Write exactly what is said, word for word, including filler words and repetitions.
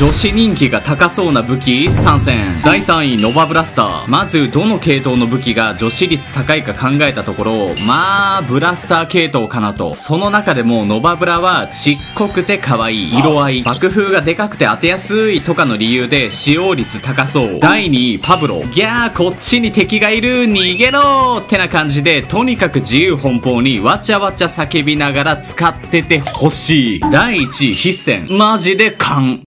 女子人気が高そうな武器参戦。だいさんいノバブラスター。まずどの系統の武器が女子率高いか考えたところ、まあブラスター系統かなと。その中でもノバブラはちっこくて可愛い色合い、爆風がでかくて当てやすいとかの理由で使用率高そう。だいにいパブロ。ギャーこっちに敵がいる、逃げろってな感じで、とにかく自由奔放にわちゃわちゃ叫びながら使っててほしい。だいいちい必戦。マジで勘。